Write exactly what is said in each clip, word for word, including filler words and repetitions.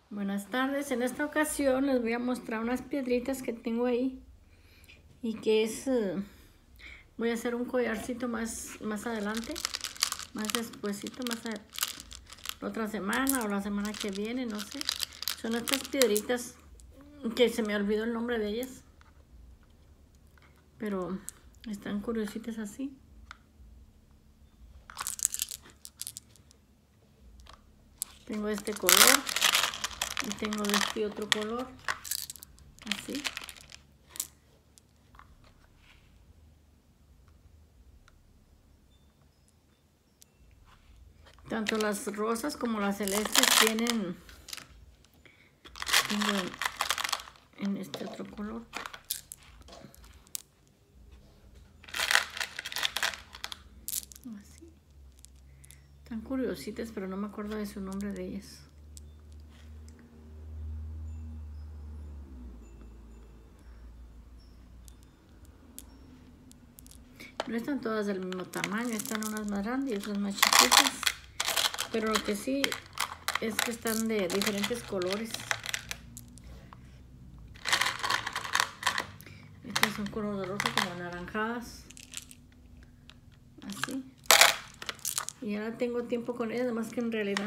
Buenas tardes, en esta ocasión les voy a mostrar unas piedritas que tengo ahí y que es, uh, voy a hacer un collarcito más, más adelante, más despuesito, más a, la otra semana o la semana que viene, no sé. Son estas piedritas que se me olvidó el nombre de ellas, pero están curiositas así. Tengo este color y tengo de este otro color, así. Tanto las rosas como las celestes tienen, tengo en, en este otro color. Así. Están curiositas, pero no me acuerdo de su nombre de ellas. No están todas del mismo tamaño, están unas más grandes y otras más chiquitas. Pero lo que sí es que están de diferentes colores. Estas son color de rosa como anaranjadas. Así. Y ahora tengo tiempo con ellas, además que en realidad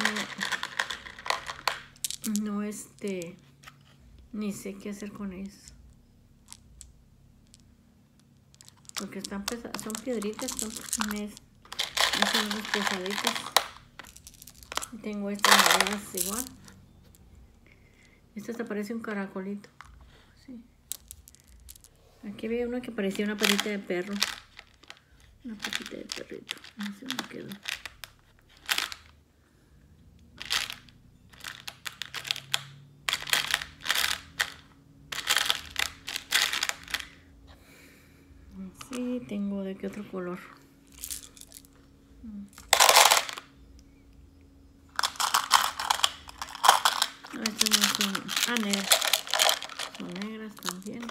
no, no este, ni sé qué hacer con ellas. Porque están pesadas, son piedritas, son, son unas pesaditas. Y tengo estas moradas igual. Esta te parece un caracolito. Sí. Aquí había una que parecía una patita de perro. Una patita de perrito. No sé dónde quedó. Sí, tengo de qué otro color. No, estas no son. Ah, negras. Son negras también.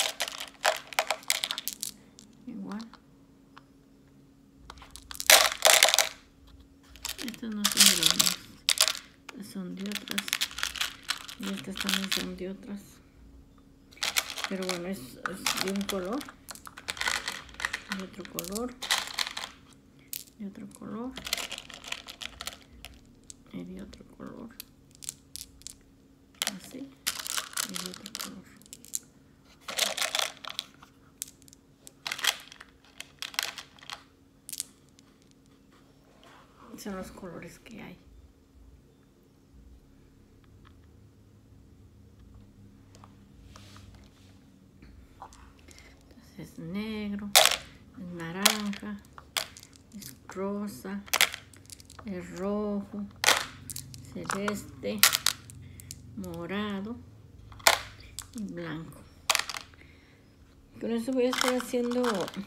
Igual. Estas no son de las mías. Son de otras. Y estas también son de otras. Pero bueno, es, es de un color. De otro color. De otro color. Y de otro color. Así. Y de otro color. Son los colores que hay. Entonces es negro, es naranja, es rosa, es rojo, celeste, morado y blanco. Con eso voy a estar haciendo,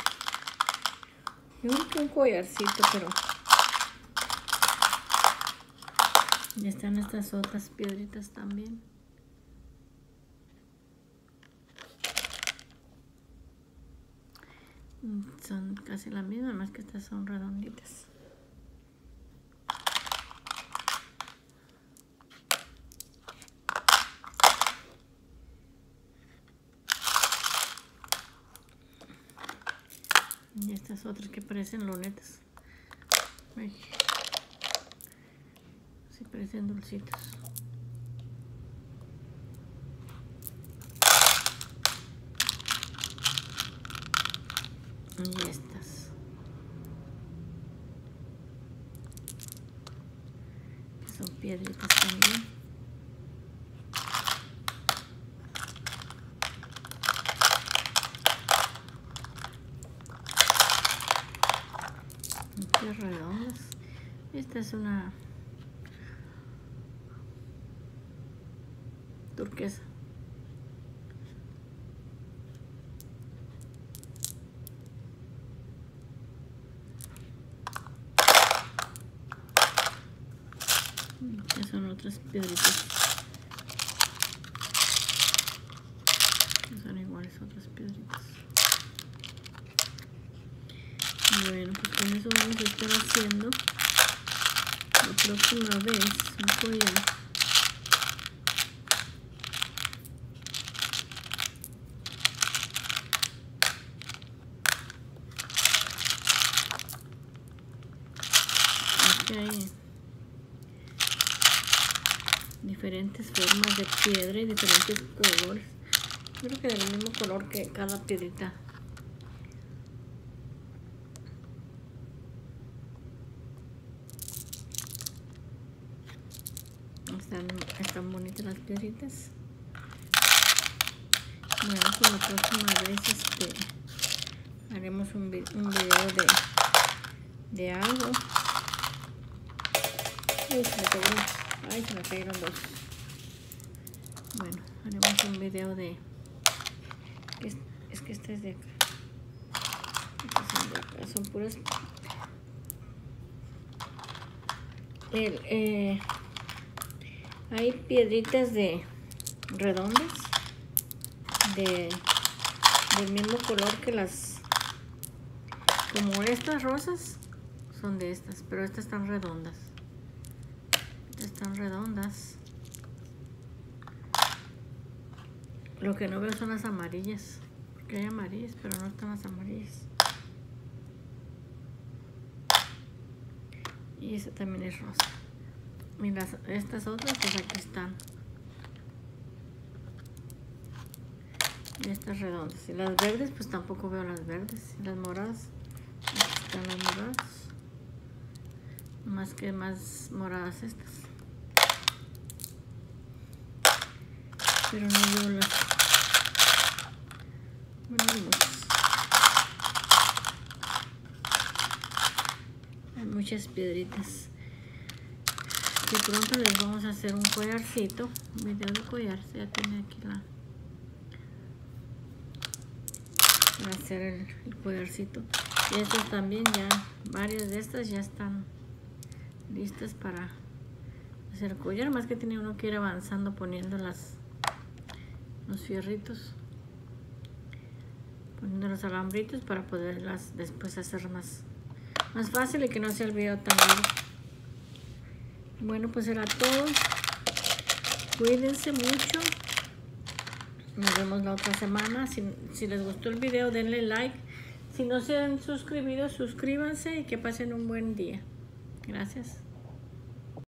yo creo que un collarcito, pero ya están estas otras piedritas también. Son casi las mismas, más que estas son redonditas. Y estas otras que parecen lunetas. Ay, sí parecen dulcitos. Y estas. Que son piedritas también. Muchas redondas. Esta es una turquesa. Estas son otras piedritas. Son iguales otras piedritas. Bueno, pues con eso vamos a estar haciendo la próxima vez un collar diferentes formas de piedra y diferentes colores. Creo que del mismo color que cada piedrita. Están, están bonitas las piedritas. Bueno, pues la próxima vez este, haremos un, un video de, de algo. Ay, se me cayeron, ay, se me cayeron dos. Bueno, haremos un video de... Es, es que esta es de acá. Estas son de acá, son puras... El, eh, hay piedritas de redondas. De, del mismo color que las, como estas rosas son de estas, pero estas están redondas. Estas están redondas. Lo que no veo son las amarillas, porque hay amarillas, pero no están las amarillas. Y esta también es rosa. Y las, estas otras pues aquí están. Y estas redondas. Y las verdes, pues tampoco veo las verdes. Y las moradas, aquí están las moradas. Más que más moradas estas. Pero no veo las... Bueno, hay muchas. Hay muchas piedritas. Que pronto les vamos a hacer un collarcito. Un video de collar. Ya tiene aquí la... Para hacer el, el collarcito. Y estas también ya, varias de estas ya están listas para hacer collar, más que tiene uno que ir avanzando poniendo las los fierritos, poniendo los alambritos para poderlas después hacer más más fácil y que no sea el video tan largo. Bueno, pues era todo. Cuídense mucho. Nos vemos la otra semana. Si, si les gustó el video, denle like. Si no se han suscribido, suscríbanse y que pasen un buen día. Gracias.